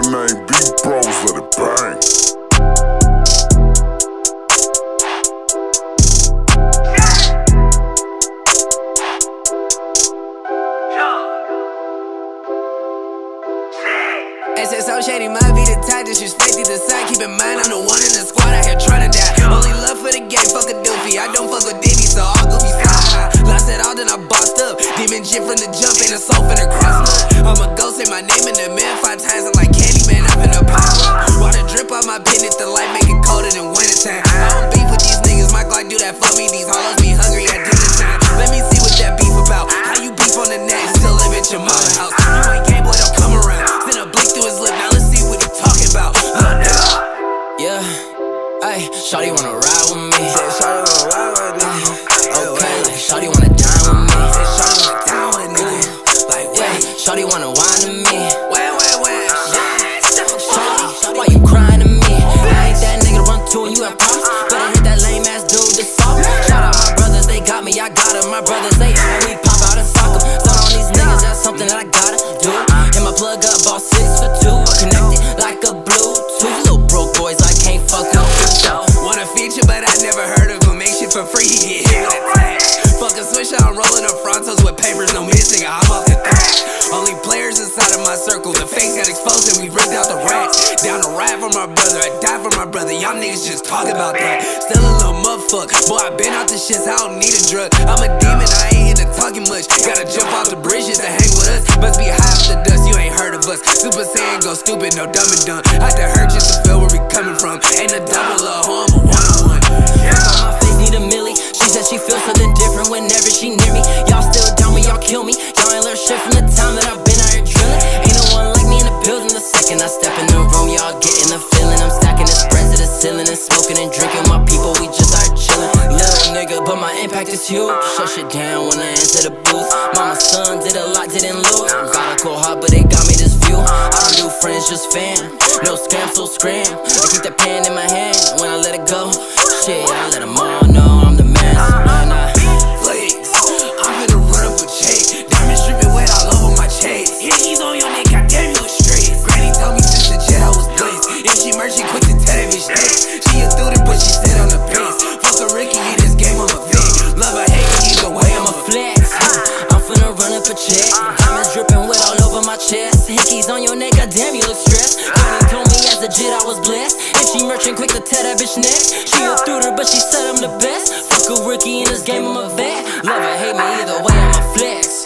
name Beat Bros, let it bang. SSO shady, might be the type disrespected the side. Keep in mind, I'm the one in the squad out here trying to die. Only love for the game, fuck a doofy. I don't fuck with Diddy, so all goofies fly. Lost it all, then I bossed up. Demon shit from the jump, ain't a soul finna cross. I'm a ghost, say my name in the mirror 5 times. I'm like candy, man, I'm finna pop up. Water drip off my pen at the light, make it colder than wintertime. I don't beef with these niggas, my Glock do that for me. These hollows be hungry at dinner time. Let me see what that beef about. How you beef on the next, still live at your mother's house. You ain't game, boy, don't come around. Send a blick through his lip, now let's see what he talking about. Yeah, ayy, shawty wanna ride with me. Shawty wanna ride with me. Okay, like shawty wanna dine with me. Shawty wanna dine with me. Like wait, shawty wanna whine to me. Wait. Shawty, why you crying to me? I ain't that nigga to run to and you have props. Better hit that lame ass dude that's soft. Shout out my brothers, they got me, I got them. My brothers, they and we pop out and sock them. Done on these niggas, that's something that I gotta do. And my plug up, bought 6 for 2. Connected like a Bluetooth. Little broke boys, I can't fuck with you. Want a feature, but I never heard of him. Make shit for free, he get hit with a tag. Fuck a switch, I'm rolling up frontos with papers, no missing, I'm off the thrash. Only players inside of my circle, the fakes got exposed and we ripped out the racks. Down to ride for my brother, I die for my brother, y'all niggas just talk about that. Still a little motherfucker, boy, I been out the shits, I don't need a drug. I'm a demon, I ain't into talking much. Gotta jump off the bridge just to hang with us. Must be high off the dust, you ain't heard of us. Super Saiyan go stupid, no dumb and dumb. Had to hurt just to feel where we coming from. Ain't a double or home, a one-on-one. My face need a milli. She said she feels something different whenever she near me. Y'all still down me, y'all kill me. Y'all ain't learned shit from the time that I've been out here drilling. Ain't no one like me in the building. The second I step in the room, y'all getting the feeling. I'm stacking the spreads to the ceiling and smoking and drinking. My people, we just out chilling. Little nigga, but my impact is huge. Shut shit down when I enter the booth. Mama's son did a lot, didn't lose. Got a cold heart, but they got me this view. I don't do friends, just fam. No scam, so scram. I keep that pen in my hand when I let it go. Shit, I let them all know I'm the man. Please, I'm finna run up a check. Diamonds dripping wet all over my chest. Hickeys on your neck, goddamn you look straight. Granny told me since the jet I was blessed. If she merged, she quick to tell that bitch next. She a student, but she sit on the bench. Fuck a Ricky, in this game I'm a vet. Love or hate me, either way I'm a flex. I'm finna run up a check. Diamonds dripping wet all over my chest. Hickeys on your neck, goddamn you look stressed. Granny told me as a jet I was blessed. If she merchant, quick to tell that bitch next. She a tutor, but she said I'm the best. Fuck a rookie in this game, I'm a vet. Love or hate me, either way I'm a flex.